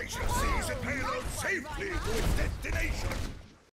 shall seize the payload safely to its destination!